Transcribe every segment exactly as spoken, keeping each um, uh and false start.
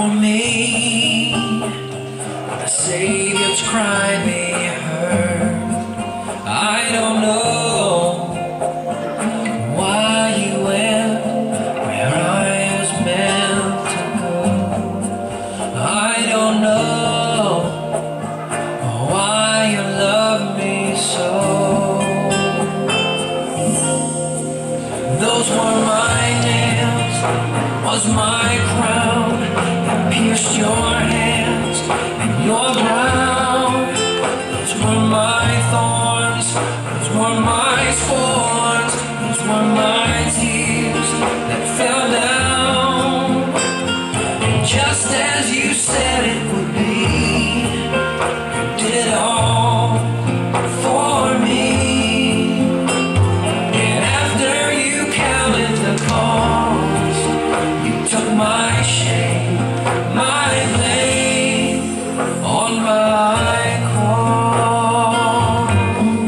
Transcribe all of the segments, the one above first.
for me. The Savior's cry be heard. I don't know why you went where I was meant to go. I don't know why you love me so. Those were my nails, was my crown, that pierced your hands and your brow. Those were my thorns, those were my scorns, those were my tears that fell down. And just as you said it would be, you did it all for me. And after you counted the cost, you took my shame, my blame on my cross.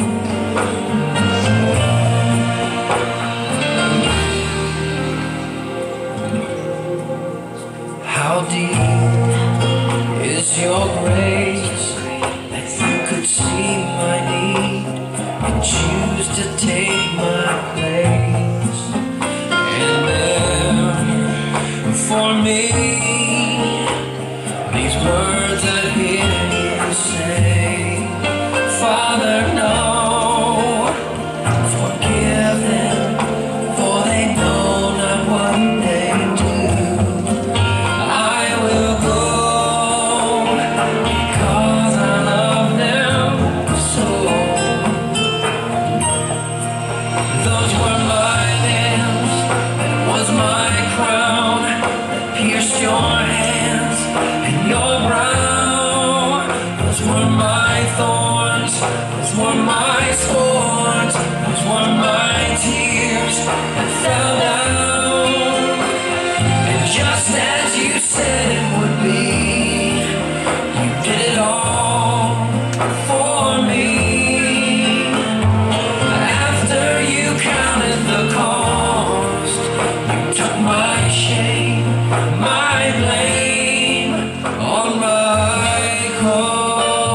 How deep is your grace that you could see my need and choose to take my place? And there for me, these words I hear you say, Father, no, forgive them, for they know not what they do. I will go because I love them so. Those were my nails, that was my crown, that pierced your hands and your brow. Those were my thorns, those were my scorns, those were my tears that fell down. And just as you said it would be, you did it all for me. After you counted the cost, you took my shame, my blame on my cross.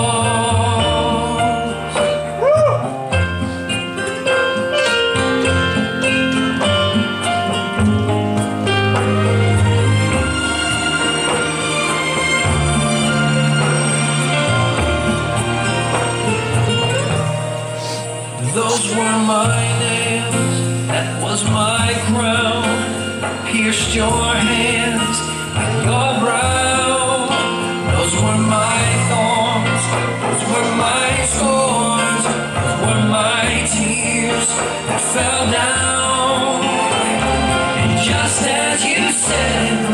Those were my nails, that was my crown, pierced your hands and your brow. Those were my thorns, those were my scorns, those were my tears that fell down. And just as you said